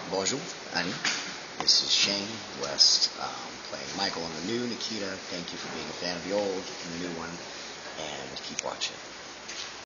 Bonjour, Annie. This is Shane West playing Michael on the new Nikita. Thank you for being a fan of the old and the new one.